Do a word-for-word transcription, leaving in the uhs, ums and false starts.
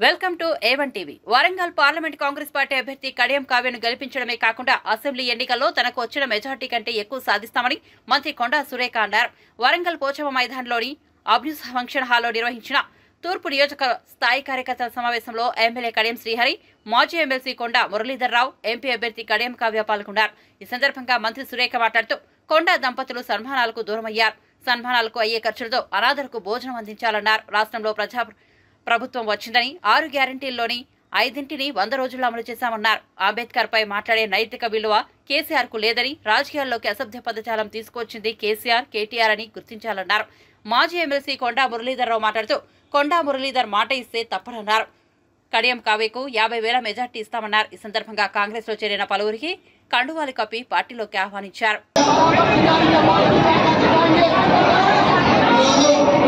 Welcome to A one TV. Warangal parliament Congress party అభ్యర్థి కడియం కావ్యను గెలిపించడమే కాకుండా assembly ఎన్నికల్లో తనకు వచ్చిన మెజార్టీ కంటే ఎక్కువ సాధిస్తామని మంత్రి కొండా సురేఖ అన్నారు. వరంగల్ పోచమ్మ మైదానంలోని అబ్యూస్ ఫంక్షన్ హాల్లో నిర్వహించిన తూర్పు నియోజక స్థాయి కార్యకర్తల సమావేశంలో ఎమ్మెల్యే కడియం శ్రీహరి, మాజీ ఎమ్మెల్సీ కొండా మురళీధర్ రావు, ఎంపీ అభ్యర్థి కడియం కావ్య పాల్గొన్నారు. ఈ సందర్భంగా మంత్రి సురేఖ మాట్లాడుతూ కొండా దంపతులు సన్మానాలకు దూరమయ్యారు. సన్మానాలకు అయ్యే ఖర్చులతో అనాథలకు భోజనం అందించాలన్నారు. రాష్ట్రంలో ప్రజా ప్రభుత్వం వచ్చిందని ఆరు గ్యారంటీల్లోని ఐదింటిని వంద రోజుల్లో అమలు చేశామన్నారు. అంబేద్కర్ పై మాట్లాడే నైతిక విలువ కేసీఆర్ కు లేదని, రాజకీయాల్లోకి అసభ్య పదజాలం తీసుకొచ్చింది కేసీఆర్, కేటీఆర్ అని గుర్తించాలన్నారు. మాజీ ఎమ్మెల్సీ కొండా మురళీధర్ రావు మాట్లాడుతూ కొండా మురళీధర్ మాట ఇస్తే తప్పనన్నారు. కడియం కావ్యకు యాభై వేల మెజార్టీ ఇస్తామన్నారు. ఈ సందర్భంగా కాంగ్రెస్ లో చేరిన పలువురికి కండువాలు కప్పి పార్టీలోకి ఆహ్వానించారు.